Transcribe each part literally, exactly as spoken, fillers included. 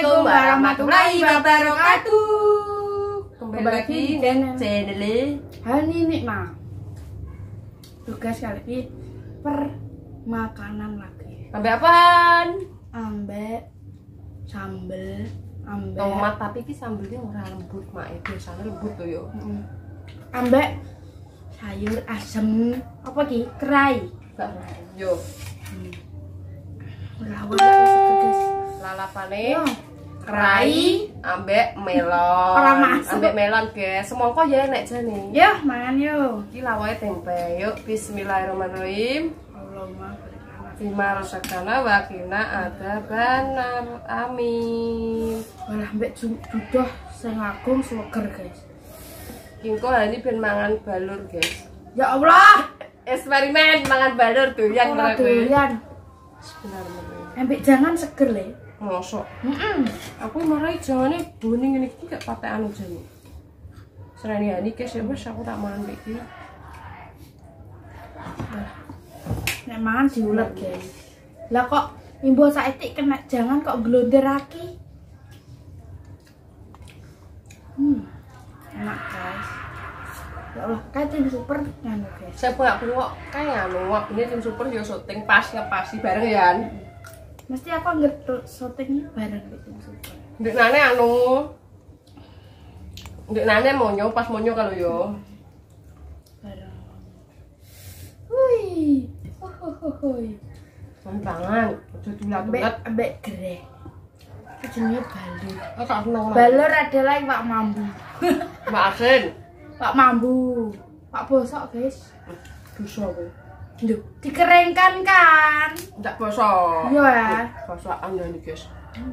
Assalamualaikum warahmatullahi wabarakatuh. Kembali lagi di channel Hani Nikma. Tugas kali ini per makanan lagi. Ambek apaan? Ambek sambel, ambek tomat, tapi ki sambelnya ora lembut, mak. Biasanya lembut tuh yo. Mm. Ambek sayur asem apa ki? Kerai. Gak yo. Hmm. Lawan guys. Lalapane kerai ambek melon. Ora masuk. Ambek melon, guys. Semongko ya nek jane. Ya, mangan yo. Iki lawae tempe. Yuk bismillahirrahmanirrahim. Allahumma Bima rasakana wa qina adzabannar. Amin. Walah mbek judah sing agung seger, guys. Kingko hari ini ben mangan balur, guys. Ya Allah, Eksperimen mangan balur doyan ora mereka. doyan. Sebenarnya. Ambek jangan seger le. Mosok. Heeh. Aku marai jane bone ngene iki gak patekan jane. Serani hani kes ya wis aku tak mangan iki. Nek mangan diulet, guys. Lah kok imbo saetik kena jangan kok glonderake. Hmm. Enak, guys. Ya Allah, kayak tim super nganu, guys. Saya punya aku kok kayak anu, ini tim super yo syuting pas ya pasti bareng ya. Mesti aku ngerti syutingnya bareng di tim super. Ndek nane anu. Ndek nane monyo pas monyo kalau yo. Bareng. Hui. Hohohoi. Mantangan, aja dulat-dulat Ambek greh. Itu jenenge balur. oh tak seneng. Balur adalah Pak Mambu. Mbak Asin. Pak Mambu. Pak bosok, guys. Dosa kowe. Loh, dikeringkan kan? Ndak bosok. Iya ya. Bosokan ya ini, guys.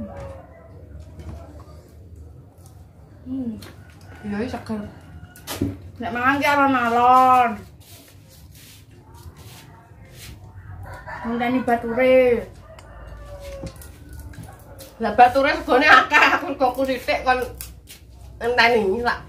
Hmm. Iya iki seger. Nek mangan ki alon-alon. Ngenteni bature. Lah bature segone akeh, aku kok sithik kon enteni lak.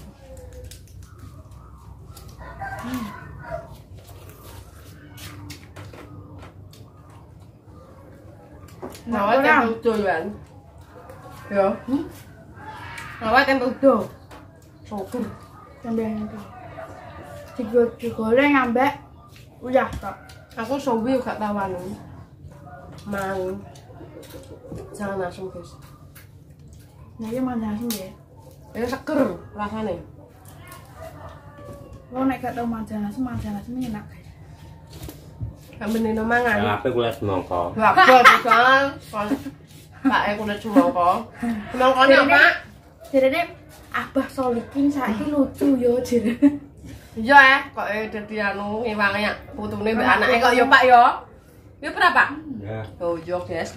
Nawa tempe udo kan. Yo. Hmm? Nawa tempe udo. Syukur. Tempe itu. Digo- digoreng ambek uyah tok. Aku sobi gak tawan. Mang. Jangan asem, guys. Nah, iki mangan asem ya. Ini seger rasane. Lo nek gak tau mangan asem, mangan asem enak, guys. Gak menino mangan. Lah ape kulit semangka. Lah bol kan. Kon Pak e kulit semangka. Semangkane apa? Jarene Abah Solikin saiki lucu yo jarene. Iya eh, kok eh dadi anu ngewangi putune mbek anake kok ya Pak ya. Ya berapa? Ya. Oh iya, guys.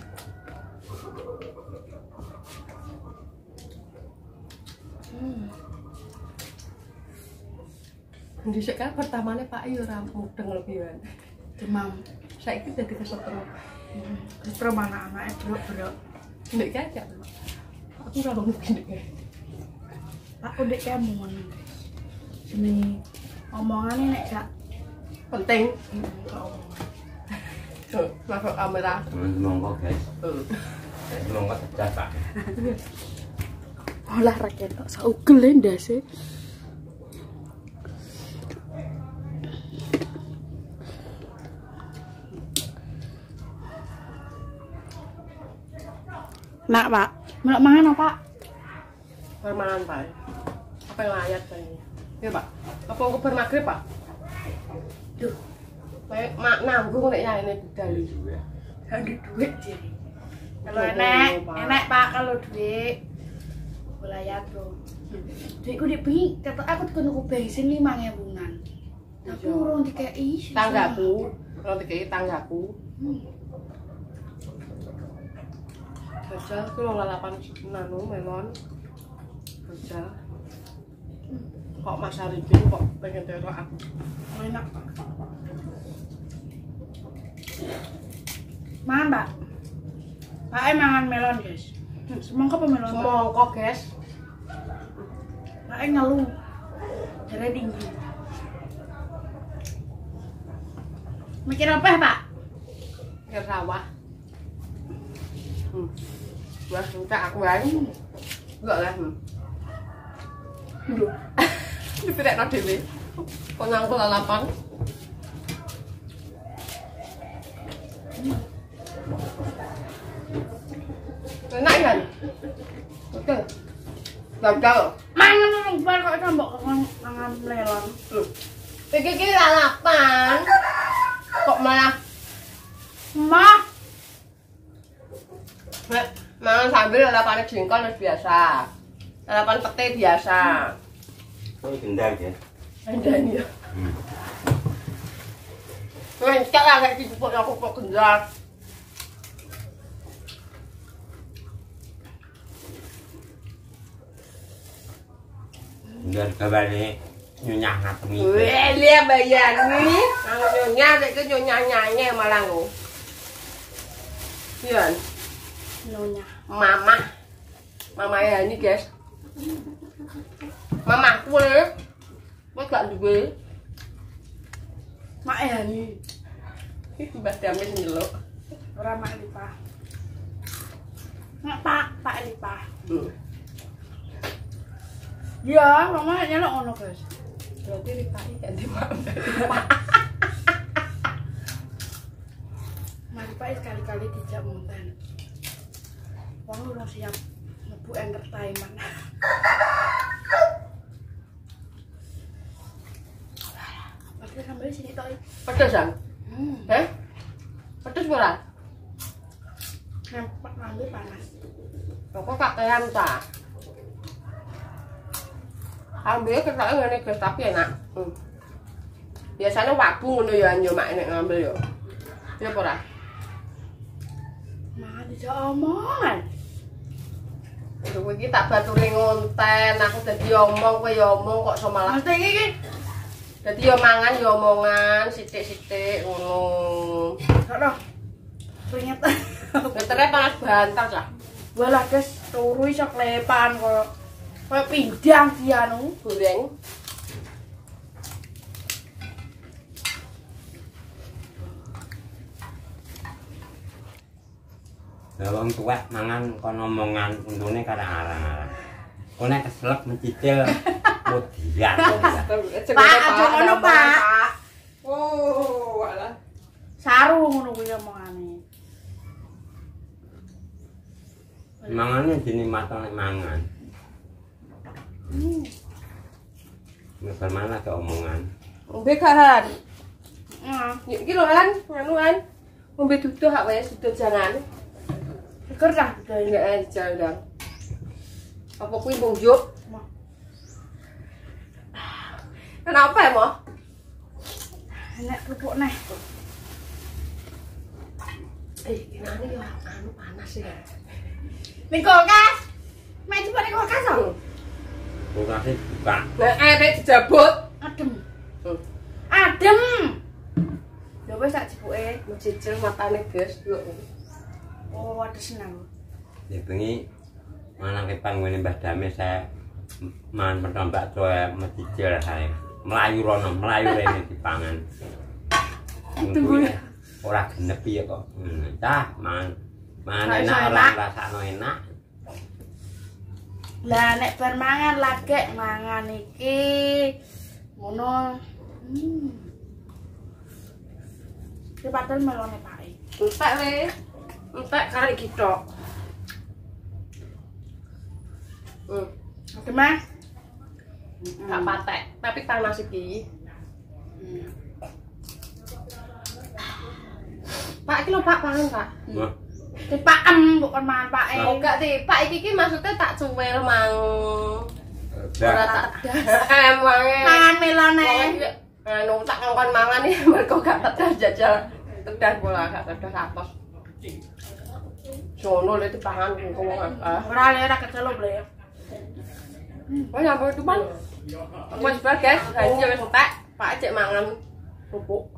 Hmm. Dhisik kan pertamane Pak ya ora mudeng lebih kan. Demam. Saiki dadi kesetrum. Justru mana anaknya brok-brok. Ndek kaya. Aku ora ngono gini. Aku dek kamu ngono, guys. Ini omongane nek gak Penting. gak omongan. Tuh, masuk kamera. Temen semangka, guys. Tuh. Semangka pecah, Pak. Olah rakyat tok saugel ndase. Nak, Pak. Melok mangan apa? Permangan, Pak. Apa yang ayat tadi? Ya, Pak. Apa aku bermagrib, Pak? Duh. Kayak mak nanggung nek nyane budal. Ada duit jadi. Kalau Oh, enek, Pak. enek Pak kalau duit. Wilayah tuh. Duitku dibengi, kata aku tuh nuku bensin lima ngewunan. Tapi Iya. urung dikei. Tanggaku, kalau dikei tanggaku. Hmm. Jajal ki lho lalapan nanu melon. Jajal. Kok Mas Arifin kok pengen terok aku. Oh, enak Pak. Mangan Pak. Pak e mangan melon guys. Semangka apa melon? Pak? Semongko, guys. Pak e ngeluh. Darah tinggi. Mikir apa Pak? Ke sawah. Hmm. Wah, minta aku wae. Enggak lah. Lho, Dipirek no dhewe. Kok nyangkul lalapan. Enak kan? Betul. Gagal. mangan nang bar kok tambok mangan melon. Iki iki lalapan. Kok malah Mah, mangan sambil lalapan jengkol wis biasa. Lalapan pete biasa. Oh, gendang ya. Andani ya. Hmm. Mencak lah kayak dipupuk aku kok gendang. Gendang kabare nyunyah ngatemi. Weh, lihat bayani. Nang nyonya nek nyonya nyanyi malah ngo. Iya. nyonya. Mama. Mama ya ini, guys. Mama aku lho. Wes gak duwe. Mak ya ni. Mbah Damis nyeluk. Ora mak Lipa. Mak Pak, Pak Lipa. Hmm. Ya, mama nyelok ngono, guys. Berarti Rifai ganti mama. Mari Pak sekali-kali dijak monten. Wong ora siap mlebu entertainment. Oke, sambil sini tok. Pedes kan? Hmm, Heh? Pedes ora? nempak ngambil panas. Kok kakean ta? Ambil ketake ngene guys, tapi enak. Hmm. Biasanya wabu ngono ya yo mak nek ngambil yo. Ya apa ora? Mangan dijak omongan. Lho kowe iki tak baturi ngonten, aku dadi omong kowe yo omong kok iso malah. Mesti iki Dadi yo mangan yo omongan sithik-sithik ngono. Aduh. Keringet. Getere panas bantal cah. Walah guys, turu iso klepan kok. Kayak pindang dia nu. Goreng. Lah wong tuwek mangan kono omongan untune kadang arang-arang. Kok nek keselek mencicil mudian kok. Pak, aja ngono, Pak. Oh, walah. Saru ngono kuwi omongane. Mangane dinikmatno nek mangan. Hmm. Nek mana ke omongan. Ngombe kahan. Heeh. Yuk iki lho Han, nganu Han. Ngombe duduh hak wae duduh jangan. Seger dah udah ini. Enggak aja ndang. Apa kuwi mbung juk? Mah. Kenapa ya, Mo? Enak kerupuk neh. Eh, kenane yo anu panas ya. Ning kulkas. Mek cepet ning kulkas lho. Kulkase buka. Nek arek dijabut. Adem. Hmm. Adem. Ya wis tak jebuke. Mencicil matane, guys. Yuk. Oh, ada senang. Ya bengi mana ke panggone Mbah Damis saya mangan pertombak doa mencicil saya. Melayu rono, melayu rene dipangan. Tunggu ya. Ora genep ya kok. Hmm, Cah, mangan. Mangan Ora iso enak ora enak. rasakno enak. Lah nek bar mangan lagek mangan iki ngono. Hmm. Ki padahal melone pake. Entek le. Entek kali gitu. Hmm. Oke, Mas. Gak patek, tapi panas iki. Hmm. Pak iki lho Pak pangan, Pak. Wah, Dipakem bukan mangan pake. Oh, enggak sih, Pak iki iki maksudnya tak cuwel mang. Ora udah. tak emange. Mangan melone. Anu tak ngongkon mangan iki mergo gak tedah jajal. Tedah pola gak tedah atos. Sono le dipangan kok wong ah. Ora le ora kecelok le. Oh, nyampe itu, Bang. Aku wis guys, gaji wis entek. Pak cek mangan pupuk.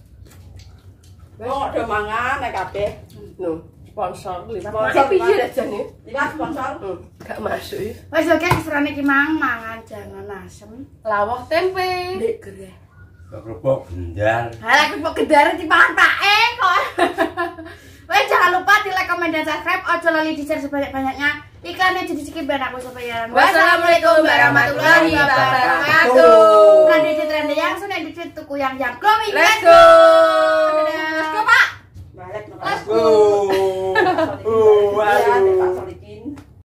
Oh, udah mangan nek kabeh. No, sponsor liwat. Sponsor, Tapi piye jane? Lihat sponsor. Hmm, gak masuk ya. Wis oke serane iki mang mangan jangan asem. Lawah tempe. Ndek gereh. Kok kerupuk gendal. Halah kerupuk gedare dipangan pake kok. Wis jangan Jangan lupa di like, comment, dan subscribe. Ojo lali di share sebanyak-banyaknya. Iklannya jadi skip ben aku sampeyan. Wassalamualaikum warahmatullahi wabarakatuh. Trende di trende yang sudah di tuku yang yang glowing. Let's go. Let's go, Pak. Balik. Let's go. Uh,